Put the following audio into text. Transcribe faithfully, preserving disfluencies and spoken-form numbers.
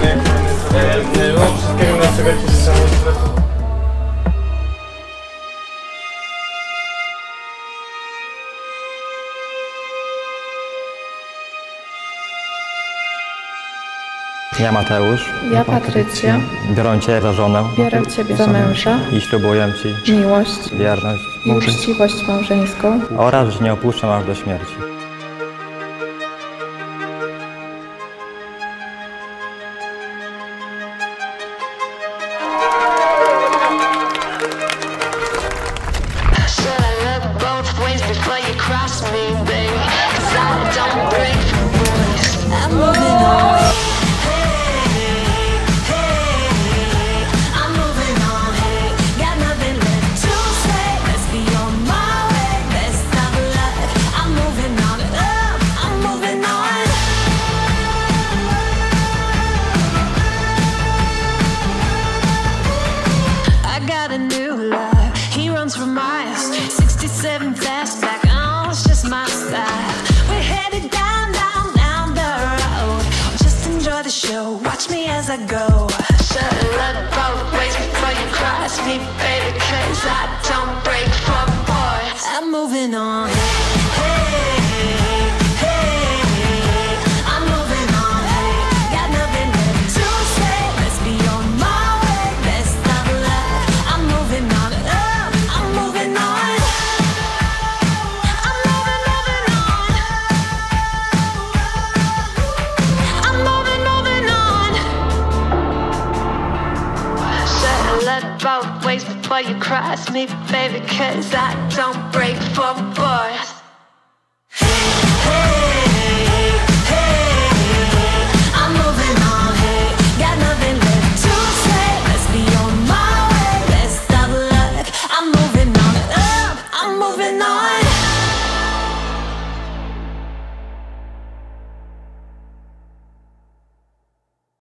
jak mamy sobie no, wszystkiego naszego cieszy samego. Ja Mateusz. Ja Patrycja. Biorę Cię za żonę. Biorę Ciebie za męża. I ślubuję Ci Miłość. wierność I uczciwość małżeńską. oraz, że nie opuszczę aż do śmierci. For miles, sixty-seven fastback, oh, it's just my style. We're headed down, down, down the road. Just enjoy the show, watch me as I go. Should've looked both ways before you cross me, baby, cause I don't break for boys. I'm moving on. Hey, hey, hey, I'm moving on. Hey, got nothing left to say. Let's be on my way, best of luck. I'm moving on. Both ways before you cross me, baby, cause I don't break for boys.